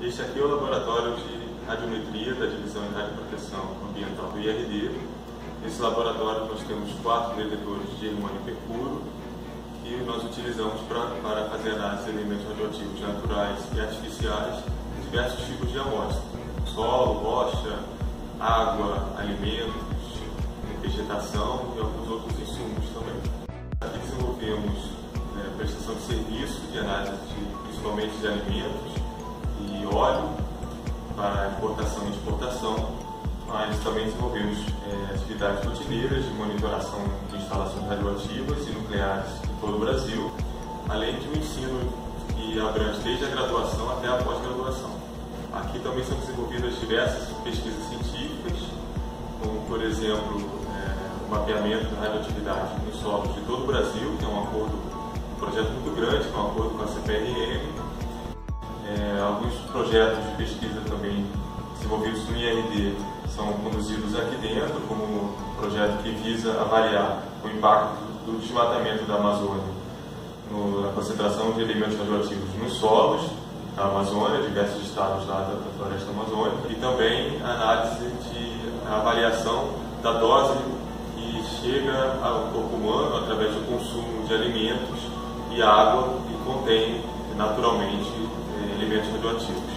Este aqui é o laboratório de radiometria da Divisão de Radioproteção Ambiental do IRD. Nesse laboratório nós temos 4 detectores de germânio e mercúrio que nós utilizamos para fazer análise de elementos radioativos naturais e artificiais de diversos tipos de amostras: solo, rocha, água, alimentos, vegetação e alguns outros insumos também. Aqui desenvolvemos prestação de serviço de análise principalmente de alimentos e óleo para importação e exportação, mas também desenvolvemos atividades rotineiras de monitoração de instalações radioativas e nucleares em todo o Brasil, além de um ensino que abrange desde a graduação até a pós-graduação. Aqui também são desenvolvidas diversas pesquisas científicas, como por exemplo o mapeamento da radioatividade nos solos de todo o Brasil, que é um projeto muito grande, que é um acordo com a CPRM. Alguns projetos de pesquisa também desenvolvidos no IRD são conduzidos aqui dentro, como um projeto que visa avaliar o impacto do desmatamento da Amazônia na concentração de elementos radioativos nos solos da Amazônia, diversos estados lá da floresta amazônica, e também a avaliação da dose que chega ao corpo humano através do consumo de alimentos e água que contém naturalmente elementos radioativos.